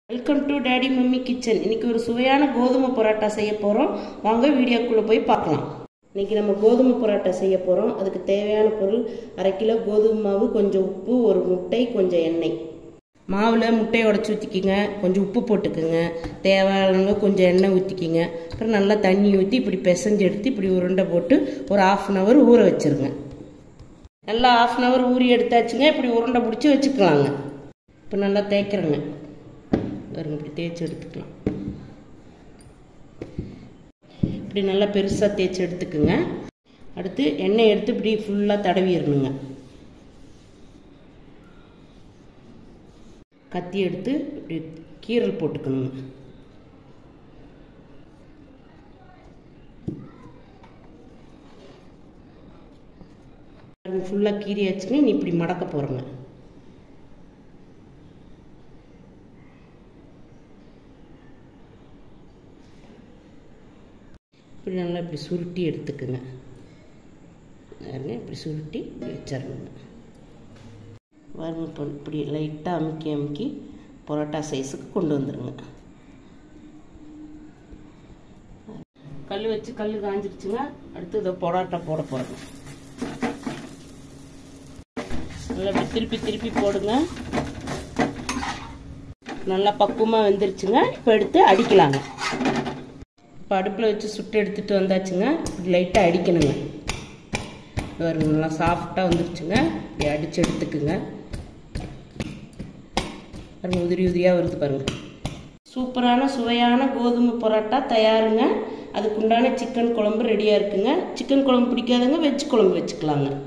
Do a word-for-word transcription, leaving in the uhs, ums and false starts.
Welcome to daddy mummy kitchen. இன்றைக்கி ஒரு சுவையான கோதுமை பரோட்டா செய்ய போகிறோம். வாங்க வீடியோக்குள்ளே போய் பார்க்கலாம். இன்றைக்கி நம்ம கோதுமை பரோட்டா செய்ய போகிறோம். அதுக்கு தேவையான பொருள் அரை கிலோ கோதுமை மாவு, கொஞ்சம் உப்பு, ஒரு முட்டை, கொஞ்சம் எண்ணெய். மாவில் முட்டையை உடச்சி ஊற்றிக்கிங்க, கொஞ்சம் உப்பு போட்டுக்குங்க, தேவையான கொஞ்சம் எண்ணெய் ஊற்றிக்கிங்க. அப்புறம் நல்லா தண்ணி ஊற்றி இப்படி பிசைஞ்சு எடுத்து இப்படி உருண்டை போட்டு ஒரு ஆஃப் அன் ஹவர் ஊற வச்சுருங்க. நல்லா ஆஃப் அன் ஹவர் ஊறி எடுத்தாச்சுங்க. இப்படி உருண்டை பிடிச்சி வச்சுக்கலாங்க. இப்போ நல்லா தேய்க்கிறேங்க. இப்படி தேய்ச்சி எடுத்துக்கலாம். இப்படி நல்லா பெருசாக தேய்ச்சி எடுத்துக்குங்க. அடுத்து எண்ணெய் எடுத்து இப்படி ஃபுல்லாக தடவிடணுங்க. கத்தி எடுத்து இப்படி கீரல் போட்டுக்கணுங்க. ஃபுல்லாக கீரியாச்சுங்க. நீ இப்படி மடக்க போகிறோங்க. இப்படி நல்லா இப்படி சுருட்டி எடுத்துக்குங்க. இப்படி சுருட்டி வச்சிடணுங்க. பாருங்க, இப்படி லைட்டாக அமுக்கி அமுக்கி பரோட்டா சைஸுக்கு கொண்டு வந்துடுங்க. கல் வச்சு கல் காஞ்சிருச்சுங்க. அடுத்து இதை பரோட்டா போட போகிறோங்க. நல்லா இப்படி திருப்பி திருப்பி போடுங்க. நல்லா பக்குவமாக வெந்துருச்சுங்க. இப்போ எடுத்து அடிக்கலாங்க. இப்போ அடுப்பில் வச்சு சுட்டு எடுத்துகிட்டு வந்தாச்சுங்க. இப்படி லைட்டாக அடிக்கணுங்க. பாருங்க, நல்லா சாஃப்டாக வந்துருச்சுங்க. இப்படி அடித்து எடுத்துக்குங்க. பாருங்க, உதிரி உதிரியாக வருது பாருங்கள். சூப்பரான சுவையான கோதுமை பரோட்டா தயாருங்க. அதுக்குண்டான சிக்கன் குழம்பு ரெடியாக இருக்குங்க. சிக்கன் குழம்பு பிடிக்காதவங்க வெஜ் குழம்பு வச்சுக்கலாங்க.